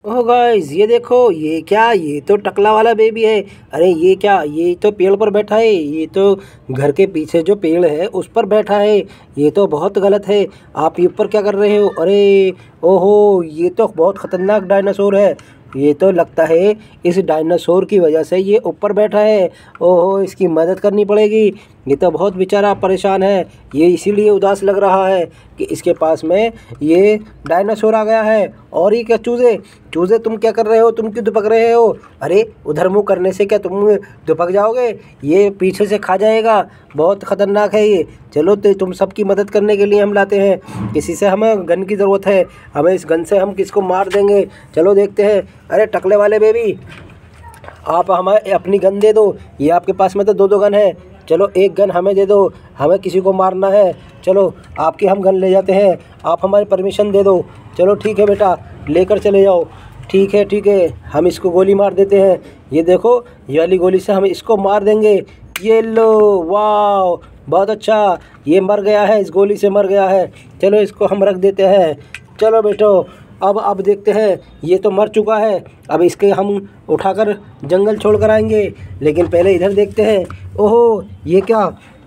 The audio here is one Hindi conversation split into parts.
ओह गाइस, ये देखो, ये क्या, ये तो टकला वाला बेबी है। अरे ये क्या, ये तो पेड़ पर बैठा है। ये तो घर के पीछे जो पेड़ है उस पर बैठा है। ये तो बहुत गलत है। आप ये ऊपर क्या कर रहे हो? अरे ओहो, ये तो बहुत खतरनाक डायनासोर है। ये तो लगता है इस डायनासोर की वजह से ये ऊपर बैठा है। ओहो, इसकी मदद करनी पड़ेगी। ये तो बहुत बेचारा परेशान है। ये इसीलिए उदास लग रहा है कि इसके पास में ये डायनासोर आ गया है। और ये क्या, चूजे चूजे तुम क्या कर रहे हो? तुम क्यों दुपक रहे हो? अरे उधर मुँह करने से क्या तुम दुपक जाओगे? ये पीछे से खा जाएगा। बहुत ख़तरनाक है ये। चलो तो तुम सबकी मदद करने के लिए हम लाते हैं। किसी से हमें गन की ज़रूरत है। हमें इस गन से हम किसको मार देंगे। चलो देखते हैं। अरे टकले वाले बेबी, आप हमें अपनी गन दे दो। ये आपके पास में तो दो दो गन है। चलो एक गन हमें दे दो, हमें किसी को मारना है। चलो आपकी हम गन ले जाते हैं, आप हमारी परमिशन दे दो। चलो ठीक है बेटा, लेकर चले जाओ। ठीक है ठीक है, हम इसको गोली मार देते हैं। ये देखो, ये वाली गोली से हम इसको मार देंगे। ये लो, वाह बहुत अच्छा, ये मर गया है, इस गोली से मर गया है। चलो इसको हम रख देते हैं। चलो बेटो, अब देखते हैं। ये तो मर चुका है, अब इसके हम उठाकर जंगल छोड़ कर आएंगे। लेकिन पहले इधर देखते हैं। ओहो, ये क्या,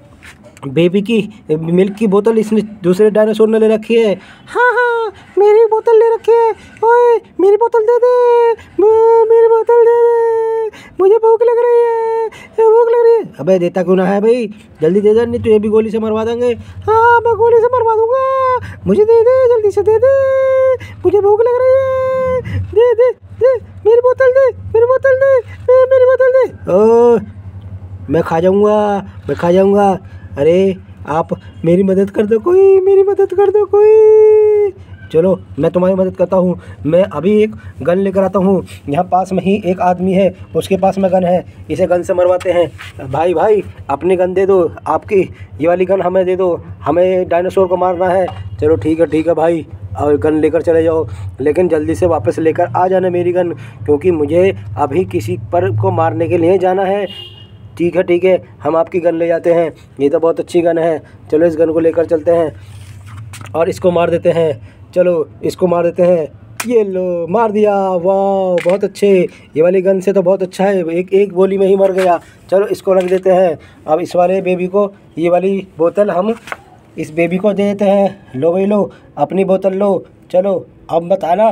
बेबी की मिल्क की बोतल इसने दूसरे डायनासोर ने ले रखी है। हाँ हाँ, मेरी बोतल ले रखी है। ओए मेरी बोतल दे दे, मेरी बोतल दे दे, मुझे भूख लग रही है, भूख लग रही है। अबे देता क्यों ना है भाई, जल्दी दे दे, नहीं तो ये भी गोली से मरवा देंगे। हाँ मैं गोली से मरवा दूंगा, मुझे दे दे, जल्दी से दे दे, मुझे भूख लग रही है। दे दे दे, मेरी बोतल दे, मेरी बोतल दे, मेरी बोतल दे। ओ मैं खा जाऊंगा, मैं खा जाऊंगा। अरे आप मेरी मदद कर दो कोई, मेरी मदद कर दो कोई। चलो मैं तुम्हारी मदद करता हूँ। मैं अभी एक गन लेकर आता हूँ। यहाँ पास में ही एक आदमी है, उसके पास में गन है, इसे गन से मरवाते हैं। भाई भाई अपनी गन दे दो, आपकी ये वाली गन हमें दे दो, हमें डायनासोर को मारना है। चलो ठीक है भाई, और गन लेकर चले जाओ। लेकिन जल्दी से वापस लेकर आ जाना मेरी गन, क्योंकि मुझे अभी किसी पर को मारने के लिए जाना है। ठीक है, हम आपकी गन ले जाते हैं। ये तो बहुत अच्छी गन है। चलो इस गन को लेकर चलते हैं और इसको मार देते हैं। चलो इसको मार देते हैं। ये लो, मार दिया। वाह बहुत अच्छे, ये वाली गन से तो बहुत अच्छा है, एक एक गोली में ही मर गया। चलो इसको रख देते हैं। अब इस वाले बेबी को ये वाली बोतल हम इस बेबी को दे देते हैं। लो भाई लो, अपनी बोतल लो। चलो अब बताना।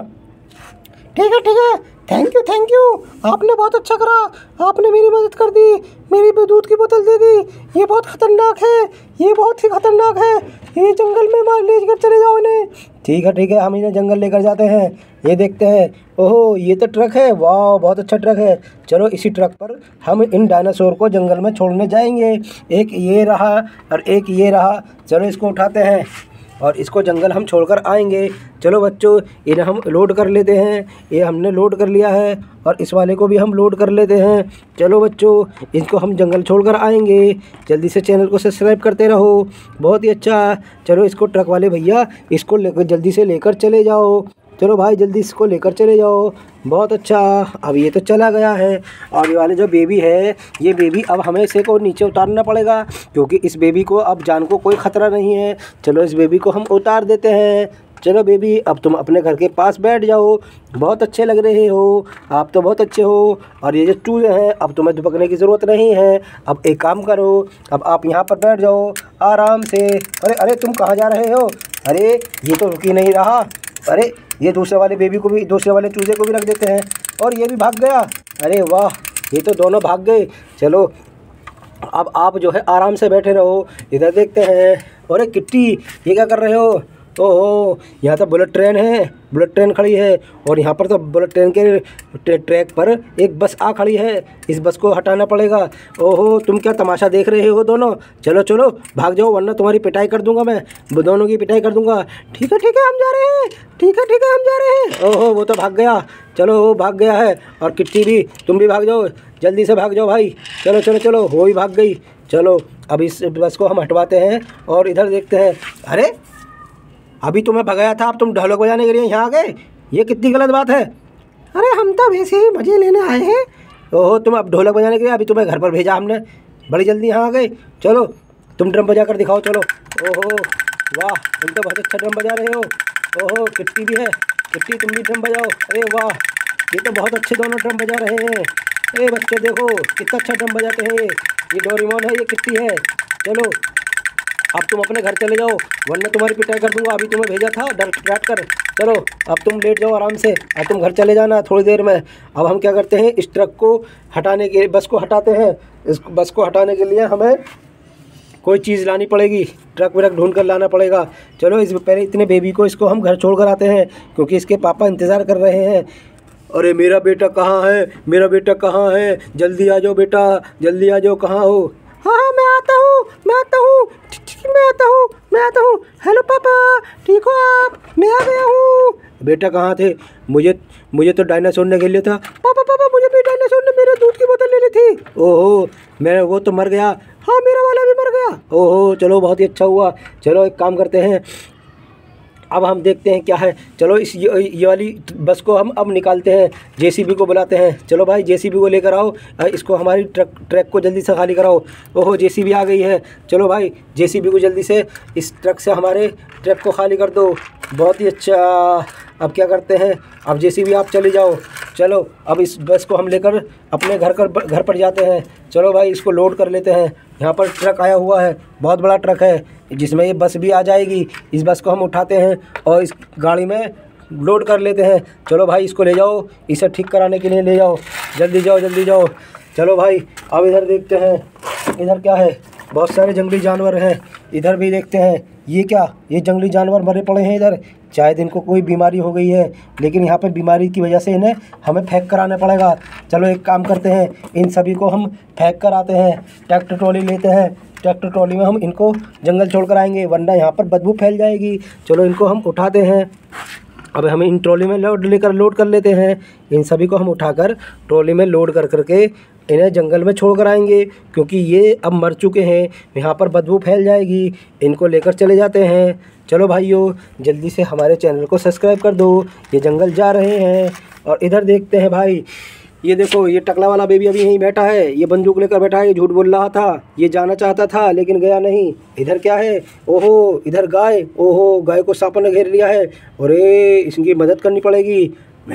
ठीक है, थैंक यू, आपने बहुत अच्छा करा, आपने मेरी मदद कर दी, मेरी दूध की बोतल दे दी। ये बहुत ख़तरनाक है, ये बहुत ही ख़तरनाक है, ये जंगल में मार लेकर चले जाओ इन्हें। ठीक है, हम इन्हें जंगल लेकर जाते हैं। ये देखते हैं। ओहो, ये तो ट्रक है। वाह बहुत अच्छा ट्रक है। चलो इसी ट्रक पर हम इन डायनासोर को जंगल में छोड़ने जाएंगे। एक ये रहा और एक ये रहा। चलो इसको उठाते हैं और इसको जंगल हम छोड़कर आएंगे। चलो बच्चों, इन्हें हम लोड कर लेते हैं। ये हमने लोड कर लिया है और इस वाले को भी हम लोड कर लेते हैं। चलो बच्चों, इनको हम जंगल छोड़कर आएंगे। जल्दी से चैनल को सब्सक्राइब करते रहो। बहुत ही अच्छा। चलो इसको ट्रक वाले भैया, इसको जल्दी से लेकर चले जाओ। चलो भाई जल्दी इसको लेकर चले जाओ। बहुत अच्छा, अब ये तो चला गया है। और ये वाले जो बेबी है, ये बेबी अब हमें इसे को नीचे उतारना पड़ेगा, क्योंकि इस बेबी को अब जान को कोई ख़तरा नहीं है। चलो इस बेबी को हम उतार देते हैं। चलो बेबी, अब तुम अपने घर के पास बैठ जाओ। बहुत अच्छे लग रहे हो, आप तो बहुत अच्छे हो। और ये जो चूजे हैं, अब तुम्हें दुबकने की ज़रूरत नहीं है। अब एक काम करो, अब आप यहाँ पर बैठ जाओ आराम से। अरे तुम कहाँ जा रहे हो? अरे ये तो रुक ही नहीं रहा। अरे ये दूसरे वाले बेबी को भी, दूसरे वाले चूजे को भी रख देते हैं। और ये भी भाग गया। अरे वाह, ये तो दोनों भाग गए। चलो अब आप जो है आराम से बैठे रहो। इधर देखते हैं। अरे किट्टी, ये क्या कर रहे हो? ओहो, यहाँ तो बुलेट ट्रेन है, बुलेट ट्रेन खड़ी है। और यहाँ पर तो बुलेट ट्रेन के ट्रैक पर एक बस आ खड़ी है, इस बस को हटाना पड़ेगा। ओहो, तुम क्या तमाशा देख रहे हो दोनों? चलो भाग जाओ, वरना तुम्हारी पिटाई कर दूंगा मैं, दोनों की पिटाई कर दूंगा। ठीक है हम जा रहे हैं। ठीक है हम जा रहे हैं। ओहो, वो तो भाग गया। चलो वो भाग गया है। और किट्टी भी, तुम भी भाग जाओ, जल्दी से भाग जाओ भाई। चलो वो भी भाग गई। चलो अब इस बस को हम हटवाते हैं और इधर देखते हैं। अरे अभी तुम्हें भगाया था, अब तुम ढोलक बजाने के लिए यहाँ आ गए? ये कितनी गलत बात है। अरे हम तो वैसे ही मज़े लेने आए हैं। ओहो, तुम अब ढोलक बजाने के लिए, अभी तुम्हें घर पर भेजा हमने, बड़ी जल्दी यहाँ आ गए। चलो तुम ड्रम बजा कर दिखाओ। चलो। ओहो वाह, तुम तो बहुत अच्छा ड्रम बजा रहे हो। ओहो, किट्टी भी है, किट्टी तुम भी ड्रम बजाओ। अरे वाह। ये तो बहुत अच्छे दोनों ड्रम बजा रहे हैं। ए बच्चे देखो कितना अच्छा ड्रम बजाते हैं ये डोरेमोन है, ये किट्टी है। चलो अब तुम अपने घर चले जाओ, वरना तुम्हारी पिटाई कर दूंगा। अभी तुम्हें भेजा था डांट कर। चलो अब तुम लेट जाओ आराम से, अब तुम घर चले जाना थोड़ी देर में। अब हम क्या करते हैं, इस ट्रक को हटाने के, बस को हटाते हैं। इस बस को हटाने के लिए हमें कोई चीज़ लानी पड़ेगी, ट्रक व्रक ढूंढ कर लाना पड़ेगा। चलो इस पहले इतने बेबी को इसको हम घर छोड़ कर आते हैं, क्योंकि इसके पापा इंतज़ार कर रहे हैं। अरे मेरा बेटा कहाँ है, मेरा बेटा कहाँ है, जल्दी आ जाओ बेटा, जल्दी आ जाओ, कहाँ हो? हाँ हाँ मैं आता हूँ, मैं आता हूँ, मैं आता हूँ, मैं आता हूँ। हेलो पापा, ठीक हो आप? मैं आ गया हूँ। बेटा कहाँ थे? मुझे तो डायनासोर ने घेर लिया था। पापा पापा मुझे भी डायनासोर ने मेरे दूध की बोतल ले ली थी। ओहो मैं वो तो मर गया। हाँ मेरा वाला भी मर गया। ओहो चलो बहुत ही अच्छा हुआ। चलो एक काम करते हैं, अब हम देखते हैं क्या है। चलो इस ये वाली बस को हम अब निकालते हैं, जेसीबी को बुलाते हैं। चलो भाई जेसीबी को लेकर आओ, इसको हमारी ट्रक को जल्दी से खाली कराओ। ओहो जेसीबी आ गई है। चलो भाई जेसीबी को जल्दी से इस ट्रक से हमारे ट्रक को खाली कर दो। बहुत ही अच्छा। अब क्या करते हैं, अब जेसीबी आप चले जाओ। चलो अब इस बस को हम लेकर अपने घर पर जाते हैं। चलो भाई इसको लोड कर लेते हैं। यहाँ पर ट्रक आया हुआ है, बहुत बड़ा ट्रक है, जिसमें ये बस भी आ जाएगी। इस बस को हम उठाते हैं और इस गाड़ी में लोड कर लेते हैं। चलो भाई इसको ले जाओ, इसे ठीक कराने के लिए ले जाओ, जल्दी जाओ जल्दी जाओ। चलो भाई अब इधर देखते हैं, इधर क्या है, बहुत सारे जंगली जानवर हैं। इधर भी देखते हैं, ये क्या, ये जंगली जानवर मरे पड़े हैं इधर। शायद इनको कोई बीमारी हो गई है, लेकिन यहाँ पे बीमारी की वजह से इन्हें हमें फेंक कर आना पड़ेगा। चलो एक काम करते हैं, इन सभी को हम फेंक कर आते हैं। ट्रैक्टर ट्रॉली लेते हैं, ट्रैक्टर ट्रॉली में हम इनको जंगल छोड़ कर आएंगे, वरना यहाँ पर बदबू फैल जाएगी। चलो इनको हम उठाते हैं। अब हम इन ट्रॉली में लोड कर लेते हैं। इन सभी को हम उठाकर ट्रॉली में लोड कर करके इन्हें जंगल में छोड़ कर आएंगे, क्योंकि ये अब मर चुके हैं, यहाँ पर बदबू फैल जाएगी। इनको लेकर चले जाते हैं। चलो भाइयों जल्दी से हमारे चैनल को सब्सक्राइब कर दो, ये जंगल जा रहे हैं। और इधर देखते हैं भाई, ये देखो ये टकला वाला बेबी अभी यहीं बैठा है, ये बंदूक लेकर बैठा है, ये झूठ बोल रहा था, ये जाना चाहता था लेकिन गया नहीं। इधर क्या है, ओहो इधर गाय, ओहो गाय को सांप ने घेर लिया है। अरे इसकी मदद करनी पड़ेगी,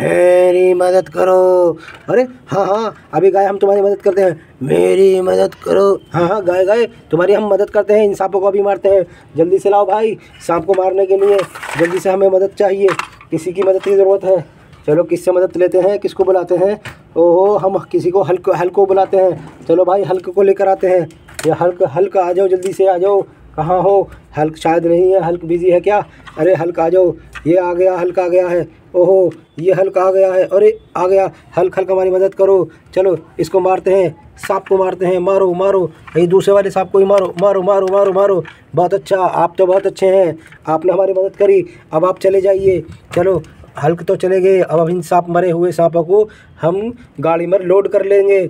मेरी मदद करो। अरे हाँ हाँ अभी गाय हम तुम्हारी मदद करते हैं, मेरी मदद करो। हाँ हाँ गाय गाय तुम्हारी हम मदद करते हैं, इन सांपों को अभी मारते हैं। जल्दी से लाओ भाई, सांप को मारने के लिए जल्दी से हमें मदद चाहिए, किसी की मदद की ज़रूरत है। चलो किससे मदद लेते हैं, किसको बुलाते हैं? ओहो हम किसी को हल्क को बुलाते हैं। चलो भाई हल्क को लेकर आते हैं। ये हल्क आ जाओ, जल्दी से आ जाओ। कहाँ हो? हल्क शायद नहीं है, हल्क बिजी है क्या? अरे हल्क आ जाओ, ये आ गया, हल्क आ गया है। ओहो ये हल्क आ गया है, अरे आ गया हल्क हमारी मदद करो। चलो इसको मारते हैं, सांप को मारते हैं, मारो मारो, ये दूसरे वाले सांप को ही मारो मारो मारो मारो मारो। बहुत अच्छा, आप तो बहुत अच्छे हैं, आपने हमारी मदद करी। अब आप चले जाइए। चलो हल्क तो चले गए, अब इन सांप मरे हुए सांपों को हम गाड़ी में लोड कर लेंगे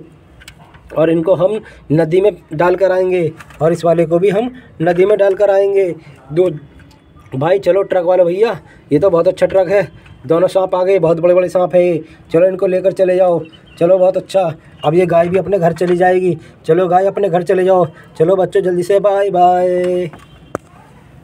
और इनको हम नदी में डाल कर आएंगे, और इस वाले को भी हम नदी में डाल कर आएंगे। दो भाई चलो ट्रक वाले भैया, ये तो बहुत अच्छा ट्रक है, दोनों सांप आ गए, बहुत बड़े बड़े सांप है। चलो इनको लेकर चले जाओ। चलो बहुत अच्छा, अब ये गाय भी अपने घर चली जाएगी। चलो गाय अपने घर चले जाओ। चलो बच्चों जल्दी से बाय बाय।